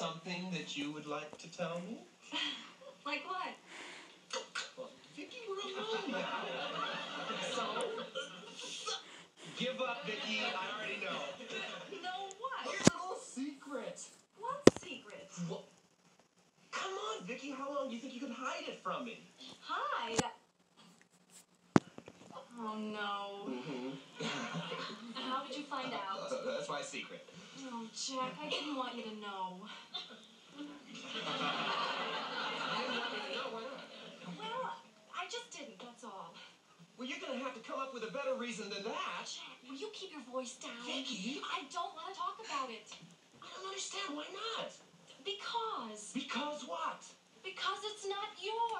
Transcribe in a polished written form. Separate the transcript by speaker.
Speaker 1: something that you would like to tell me?
Speaker 2: Like what?
Speaker 1: Well, Vicky, we're alone now.
Speaker 2: So?
Speaker 1: Give up, Vicky. I already know.
Speaker 2: No what?
Speaker 1: Here's a little secret.
Speaker 2: What secret?
Speaker 1: Well, come on, Vicky. How long do you think you can hide it from me?
Speaker 2: Hide? Oh no. How did you find out?
Speaker 1: That's my secret.
Speaker 2: Oh, Jack, I didn't want you to know.
Speaker 1: You didn't want me to know. Why not?
Speaker 2: Well, I just didn't, that's all.
Speaker 1: Well, you're going to have to come up with a better reason than that.
Speaker 2: Jack, will you keep your voice down?
Speaker 1: Vicky?
Speaker 2: I don't want to talk about it.
Speaker 1: I don't understand. Why not?
Speaker 2: Because.
Speaker 1: Because what?
Speaker 2: Because it's not yours.